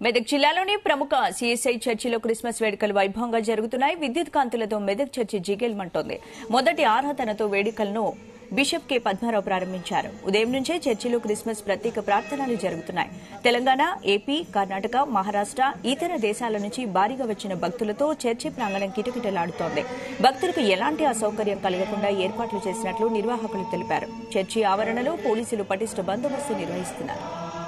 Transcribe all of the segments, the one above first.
మెదక్ జిల్లాలోని ప్రముఖ సిఎస్ఐ చర్చిలో క్రిస్మస్ వేడుకలు వైభవంగా జరుగుతున్నాయి. విద్యుత్ కాంతులతో మెదక్ చర్చి జిగేల్మంటోంది. మొదటి ఆరాధనతో వేడుకలను బిషప్ కె పద్మారావు ప్రారంభించారు. ఉదయం నుంచే చర్చిలో క్రిస్మస్ ప్రత్యేక ప్రార్థనలు జరుగుతున్నాయి. తెలంగాణ, ఏపీ, కర్ణాటక, మహారాష్ట, ఇతర దేశాల నుంచి భారీగా వచ్చిన భక్తులతో చర్చి ప్రాంగణం కిటకిటలాడుతోంది. భక్తులకు ఎలాంటి అసౌకర్యం కలగకుండా ఏర్పాట్లు చేసినట్లు నిర్వాహకులు తెలిపారు. చర్చి ఆవరణలో పోలీసులు పటిష్ట బందోబస్తు నిర్వహిస్తున్నారు.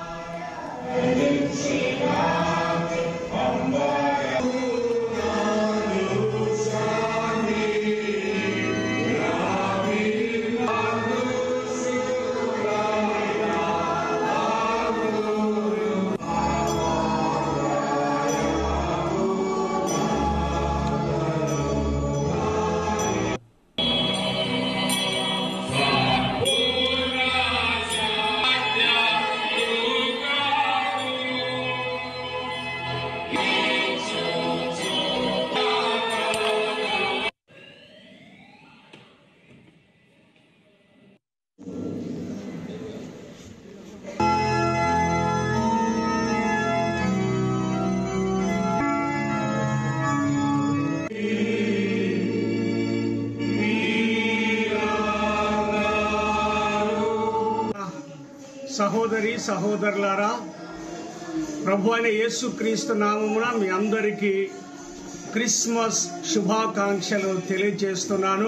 సహోదరి సహోదరులారా, ప్రభు అయిన యేసుక్రీస్తు నామమున మీ అందరికీ క్రిస్మస్ శుభాకాంక్షలు తెలియజేస్తున్నాను.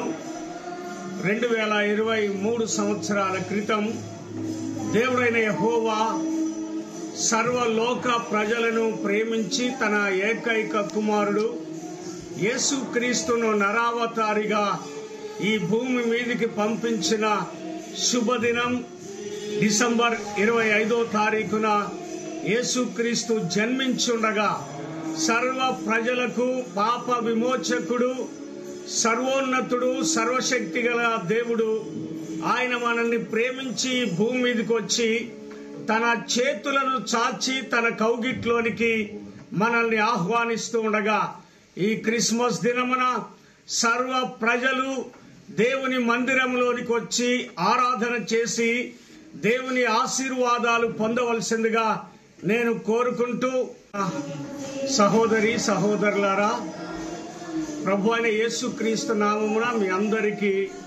2023 సంవత్సరాల క్రితం దేవుడైన యెహోవా సర్వలోక ప్రజలను ప్రేమించి తన ఏకైక కుమారుడు యేసుక్రీస్తును నరావతారిగా ఈ భూమి మీదికి పంపించిన శుభదినం డిసెంబర్ 25వ తారీఖున యేసుక్రీస్తు జన్మించుండగా సర్వ ప్రజలకు పాప విమోచకుడు, సర్వోన్నతుడు, సర్వశక్తి గల దేవుడు ఆయన మనల్ని ప్రేమించి భూమి మీదకి వచ్చి తన చేతులను చాచి తన కౌగిట్లోనికి మనల్ని ఆహ్వానిస్తూ ఉండగా ఈ క్రిస్మస్ దినమున సర్వ ప్రజలు దేవుని మందిరంలోనికి వచ్చి ఆరాధన చేసి దేవుని ఆశీర్వాదాలు పొందవలసిందిగా నేను కోరుకుంటూ, సహోదరి సహోదరులారా, ప్రభు అయిన యేసుక్రీస్తు నామమున మీ అందరికీ